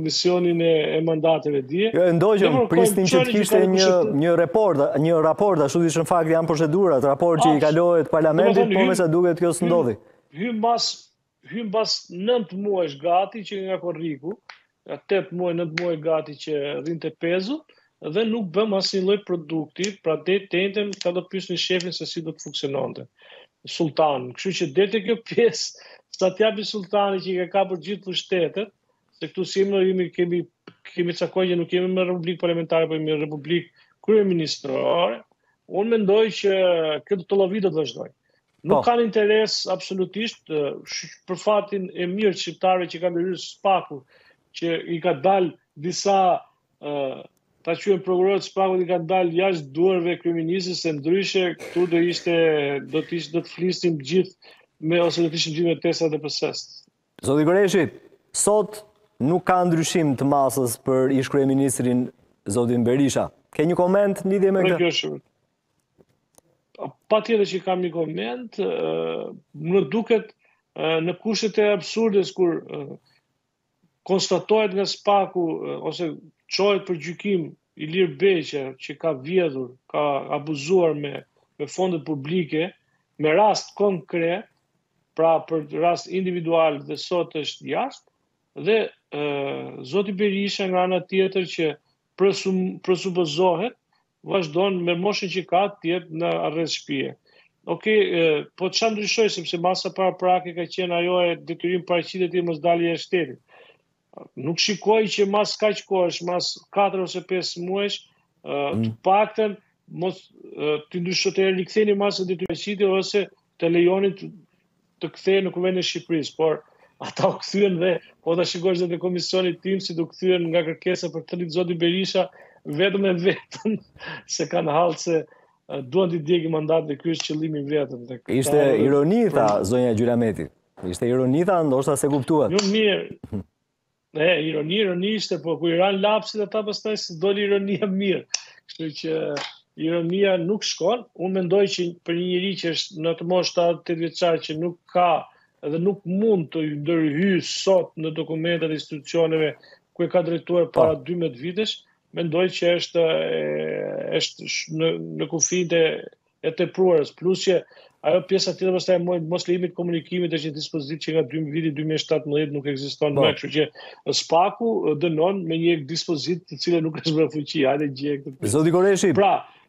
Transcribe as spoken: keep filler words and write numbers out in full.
komisionin e, e mandateve dje. Jo, ndoqëm, prisnim që të kishte një, një report, një raport, ashtu që në fakt janë procedurat, raport që i kalohet parlamentit, po me sa duket kjo së ndodhi. Hym bas, hym bas nëntë muajsh gati që nga korriku, tetë muaj, nëntë muaj gati që rrinte pezu, dhe nuk bëm asnjë lloj produkti, pra deri tenten ka do pyesni shefin se si do të funksiononte. Sultan, kështu që deri te kjo pjesë, sa t'japi sultani që i ka kapur gjithë pushtetet, se këtu si jemi kemi kemi cakuar që nuk jemi me republikë parlamentare, po jemi me republikë kryeministrore. Unë mendoj që këtë të llovi do të vazhdoj. Nuk kanë interes absolutisht për fatin e mirë shqiptarëve që kanë hyrë spaku, që i ka dalë disa ta quajmë prokurorët spaku i kanë dalë jashtë duarve kryeministit, se ndryshe këtu do ishte do të ishte do të flisnim gjithë me ose do të ishim gjithë me testat e P S-s. Zoti Goreshi, sot nuk ka ndryshim të masës për ish kryeministrin zotin Berisha. Ke një koment në lidhje me këtë? Patjetër që kam një koment, më duket në kushtet e absurdes kur konstatohet nga spaku ose çohet për gjykim Ilir Beqja që ka vjedhur, ka abuzuar me, me fondet publike, me rast konkret, pra për rast individual dhe sot është jashtë, dhe e, zoti Berisha nga ana tjetër që presum, presupozohet, vazhdon me moshën që ka të jetë në arrest shtëpie. Okej, okay, po çfarë ndryshoi sepse masa paraprake ka qenë ajo e detyrim paraqitet i mos dalje e shtetit. Nuk shikoj që mas kaq kohësh, mas katër ose pesë muajsh, të paktën mos të ndryshojë të riktheni masën e detyrimit ose të lejoni të, të kthehen në kuvendin e Shqipërisë, por ata u kthyen dhe po ta shikosh edhe komisionit tim si do kthyen nga kërkesa për të lidhur zoti Berisha vetëm e vetëm se kanë hallë se duan të djegin mandatin dhe ky është qëllimi i vetëm. Ishte ironi tha zonja Gjylameti. Ishte ironi tha, ndoshta se kuptuat. Jo mirë. E, ironi, ironi ishte, po ku i ran lapsit ata pastaj se doli ironia mirë. Kështu që ironia nuk shkon. Unë mendoj që për një njerëz që është në të moshë shtatëdhjetë vjeçar që nuk ka dhe nuk mund të ndërhyjë sot në dokumentat e institucioneve ku e ka drejtuar para dymbëdhjetë vitesh, mendoj që është është në në kufijtë e tepruarës, plus që ajo pjesa tjetër pastaj mos lejimit të komunikimit është një dispozit që nga viti dy mijë e shtatëmbëdhjetë nuk ekziston më, kështu që spaku dënon me një dispozit të cilën nuk është bërë fuqi, hajde gjej këtë. Zoti Goreshi. Pra,